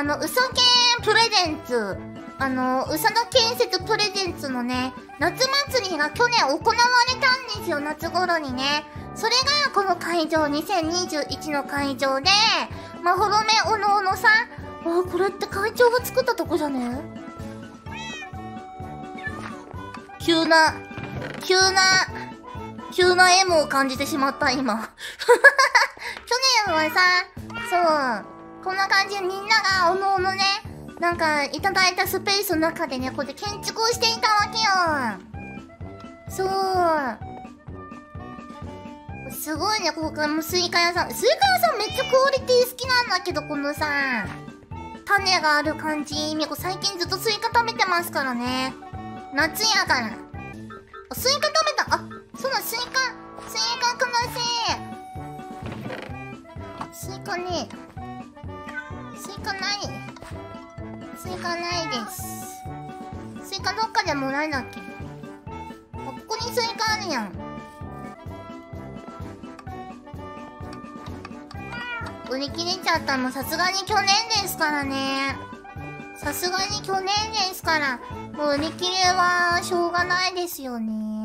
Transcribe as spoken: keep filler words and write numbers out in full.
あの、うさけんプレゼンツ、あの、うさの建設プレゼンツのね、夏祭りが去年行われたんですよ、夏頃にね。それがこの会場、にせんにじゅういちの会場で、まほろめおのおのさん、あ、これって会長が作ったとこじゃね？急な、急な、急な M を感じてしまった、今。去年はさ、そう、こんな感じでみんながおのおのね、なんか、いただいたスペースの中でね、こうやって建築をしていたわけよ。そう。すごいね、ここからもスイカ屋さん。スイカ屋さんめっちゃクオリティ好きなんだけど、このさ、種がある感じ。みこ最近ずっとスイカ食べてますからね。夏やから。スイカ食べた。あ、そうだ、スイカ、スイカくだせー。スイカね。スイカない。スイカないです。スイカどっかでもらえなっけ？あ、ここにスイカあるやん。売り切れちゃったのさすがに去年ですからね。さすがに去年ですから、もう売り切れはしょうがないですよね。